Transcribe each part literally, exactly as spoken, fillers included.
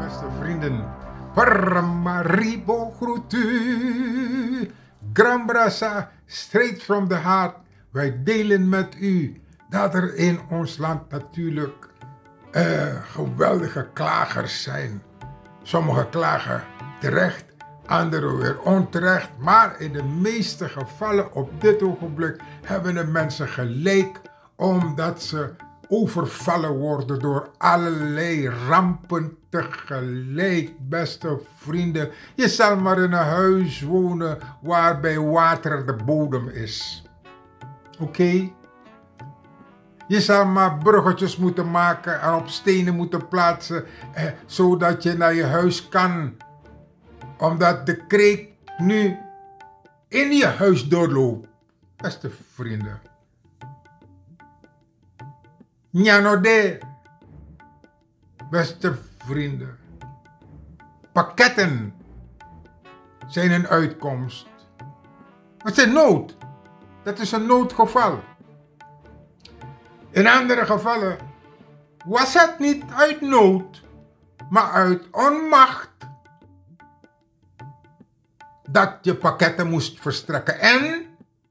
beste vrienden. Paramaribo groet u. Grambrasa, straight from the heart. Wij delen met u dat er in ons land natuurlijk uh, geweldige klagers zijn. Sommigen klagen terecht, anderen weer onterecht. Maar in de meeste gevallen op dit ogenblik hebben de mensen gelijk, omdat ze overvallen worden door allerlei rampen tegelijk, beste vrienden. Je zal maar in een huis wonen waarbij water de bodem is. Oké? Okay? Je zal maar bruggetjes moeten maken en op stenen moeten plaatsen, eh, zodat je naar je huis kan. Omdat de kreek nu in je huis doorloopt. Beste vrienden. Njanode, beste vrienden. Pakketten zijn een uitkomst. Het is een nood. Dat is een noodgeval. In andere gevallen was het niet uit nood, maar uit onmacht dat je pakketten moest verstrekken. En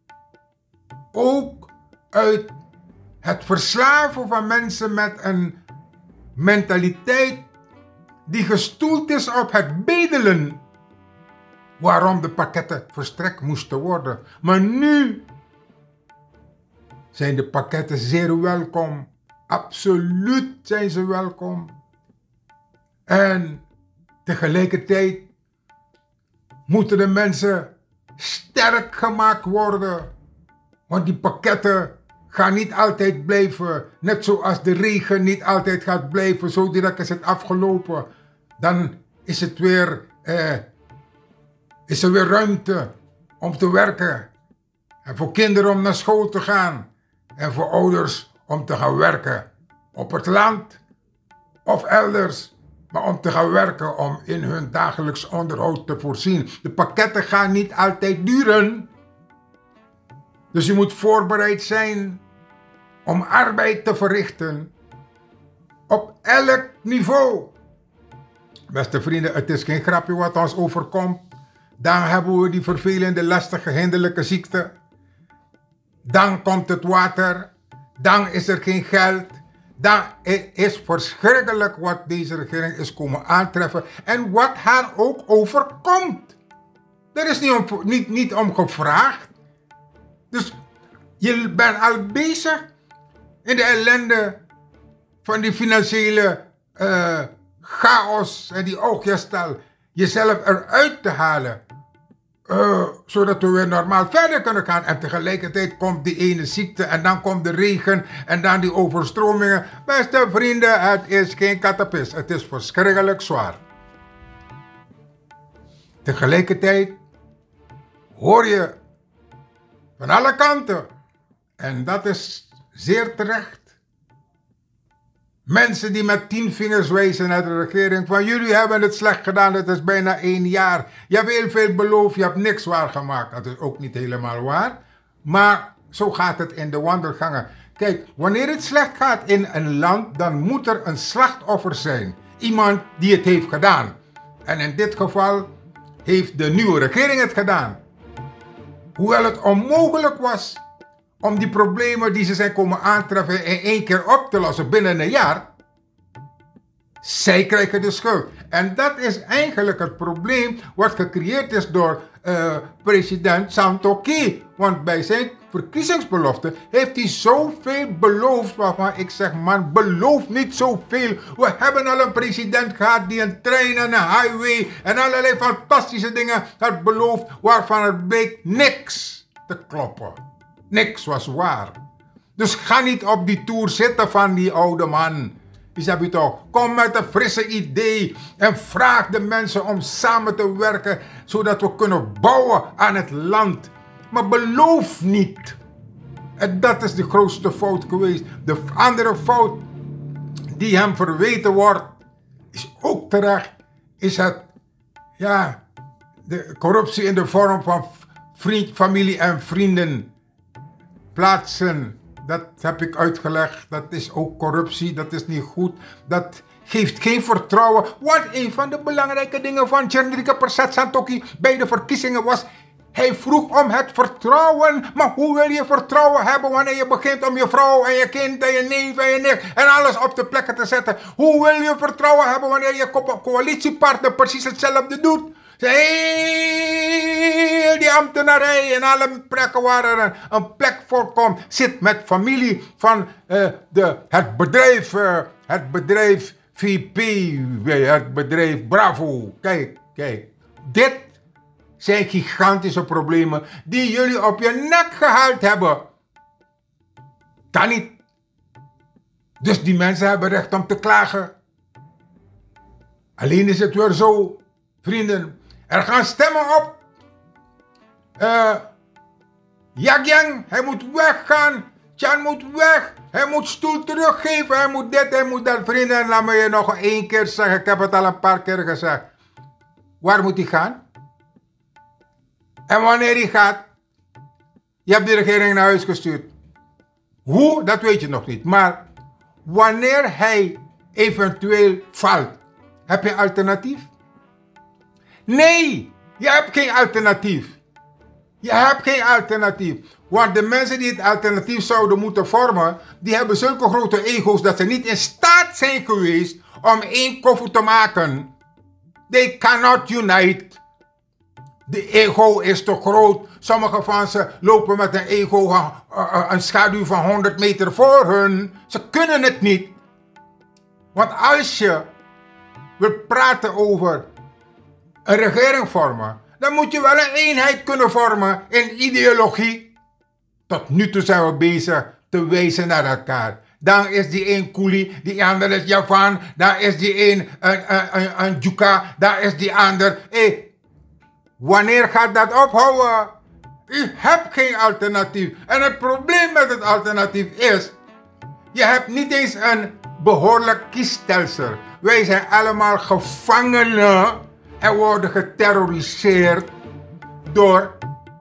ook uit het verslaven van mensen met een mentaliteit die gestoeld is op het bedelen, waarom de pakketten verstrekt moesten worden. Maar nu zijn de pakketten zeer welkom. Absoluut zijn ze welkom. En tegelijkertijd moeten de mensen sterk gemaakt worden. Want die pakketten gaan niet altijd blijven. Net zoals de regen niet altijd gaat blijven. Zo direct is het afgelopen. Dan is het weer, eh, is er weer ruimte om te werken. En voor kinderen om naar school te gaan. En voor ouders om te gaan werken. Op het land of elders. Maar om te gaan werken om in hun dagelijks onderhoud te voorzien. De pakketten gaan niet altijd duren. Dus je moet voorbereid zijn om arbeid te verrichten. Op elk niveau. Beste vrienden, het is geen grapje wat ons overkomt. Dan hebben we die vervelende, lastige, hinderlijke ziekte. Dan komt het water. Dan is er geen geld. Dan is verschrikkelijk wat deze regering is komen aantreffen. En wat haar ook overkomt. Er is niet om, niet, niet om gevraagd. Dus je bent al bezig in de ellende van die financiële uh, chaos en die oogjestal. Jezelf eruit te halen. Uh, zodat we weer normaal verder kunnen gaan. En tegelijkertijd komt die ene ziekte. En dan komt de regen. En dan die overstromingen. Beste vrienden, het is geen kattenpis. Het is verschrikkelijk zwaar. Tegelijkertijd hoor je van alle kanten. En dat is zeer terecht. Mensen die met tien vingers wijzen naar de regering. Van jullie hebben het slecht gedaan. Het is bijna één jaar. Je hebt heel veel beloofd. Je hebt niks waargemaakt. Dat is ook niet helemaal waar. Maar zo gaat het in de wandelgangen. Kijk, wanneer het slecht gaat in een land. Dan moet er een slachtoffer zijn. Iemand die het heeft gedaan. En in dit geval heeft de nieuwe regering het gedaan. Hoewel het onmogelijk was om die problemen die ze zijn komen aantreffen in één keer op te lossen binnen een jaar. Zij krijgen de schuld. En dat is eigenlijk het probleem wat gecreëerd is door uh, president Santokhi. Want bij zijn verkiezingsbelofte heeft hij zoveel beloofd waarvan ik zeg, man, beloof niet zoveel. We hebben al een president gehad die een trein en een highway en allerlei fantastische dingen had beloofd waarvan het bleek niks te kloppen. Niks was waar. Dus ga niet op die toer zitten van die oude man. Die heb je toch. Kom met een frisse idee. En vraag de mensen om samen te werken. Zodat we kunnen bouwen aan het land. Maar beloof niet. En dat is de grootste fout geweest. De andere fout die hem verweten wordt. Is ook terecht. Is het. Ja. De corruptie in de vorm van vriend, familie en vrienden. Plaatsen, dat heb ik uitgelegd, dat is ook corruptie, dat is niet goed. Dat geeft geen vertrouwen. Want een van de belangrijke dingen van Chandrika Persat Santokhi bij de verkiezingen was, hij vroeg om het vertrouwen. Maar hoe wil je vertrouwen hebben wanneer je begint om je vrouw en je kind en je neef en je nicht en alles op de plekken te zetten? Hoe wil je vertrouwen hebben wanneer je co coalitiepartner precies hetzelfde doet? Heel die ambtenarij en alle plekken waar er een, een plek voorkomt, zit met familie van uh, de, het bedrijf, uh, het bedrijf V P, het bedrijf Bravo. Kijk, kijk. Dit zijn gigantische problemen die jullie op je nek gehaald hebben. Kan niet. Dus die mensen hebben recht om te klagen. Alleen is het weer zo, vrienden. Er gaan stemmen op. Uh, Yagyang, hij moet weggaan. Chan moet weg. Hij moet stoel teruggeven. Hij moet dit, hij moet dat. Vrienden, laat me je nog één keer zeggen. Ik heb het al een paar keer gezegd. Waar moet hij gaan? En wanneer hij gaat? Je hebt de regering naar huis gestuurd. Hoe? Dat weet je nog niet. Maar wanneer hij eventueel valt, heb je alternatief? Nee, je hebt geen alternatief. Je hebt geen alternatief. Want de mensen die het alternatief zouden moeten vormen, die hebben zulke grote ego's dat ze niet in staat zijn geweest om één koffer te maken. They cannot unite. De ego is te groot. Sommige van ze lopen met een ego, uh, uh, een schaduw van honderd meter voor hun. Ze kunnen het niet. Want als je wil praten over een regering vormen, dan moet je wel een eenheid kunnen vormen in ideologie. Tot nu toe zijn we bezig te wijzen naar elkaar. Dan is die een Kuli, die ander is Javan, dan is die een, een, een, een Juka, dan is die ander. Hey, wanneer gaat dat ophouden? U hebt geen alternatief. En het probleem met het alternatief is, je hebt niet eens een behoorlijk kiesstelsel. Wij zijn allemaal gevangenen en worden geterroriseerd door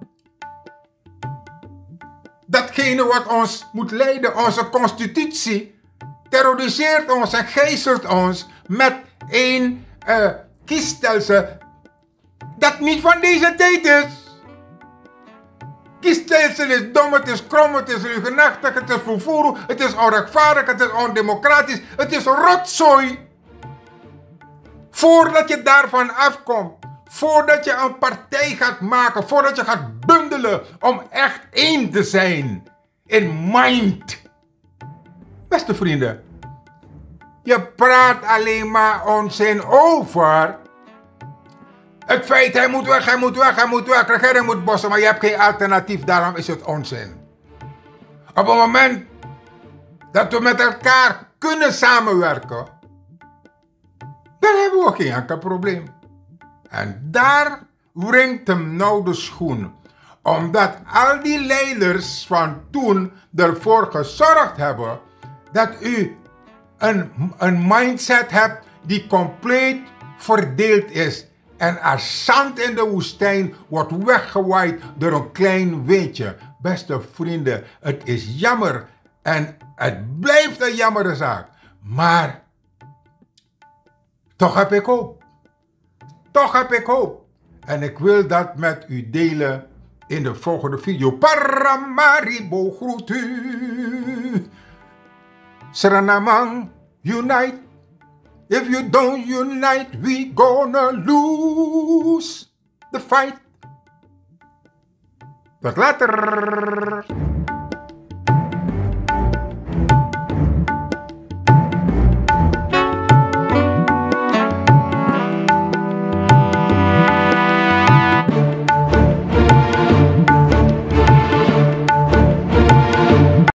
datgene wat ons moet leiden. Onze constitutie terroriseert ons en gijzelt ons met een uh, kiesstelsel dat niet van deze tijd is. Kiesstelsel is dom, het is krom, het is leugenachtig, het is vervoer, het is onrechtvaardig, het is ondemocratisch, het is rotzooi. Voordat je daarvan afkomt, voordat je een partij gaat maken, voordat je gaat bundelen om echt één te zijn in mind. Beste vrienden, je praat alleen maar onzin over het feit, hij moet weg, hij moet weg, hij moet weg, de regering moet bossen, maar je hebt geen alternatief, daarom is het onzin. Op het moment dat we met elkaar kunnen samenwerken, dan hebben we geen enkel probleem. En daar wringt hem nou de schoen. Omdat al die leiders van toen ervoor gezorgd hebben dat u een, een mindset hebt die compleet verdeeld is. En als zand in de woestijn wordt weggewaaid door een klein windje. Beste vrienden, het is jammer en het blijft een jammere zaak. Maar toch heb ik hoop. Toch heb ik hoop. En ik wil dat met u delen in de volgende video. Paramaribo groet u. Serenamang, unite. If you don't unite, we gonna lose the fight. Tot later.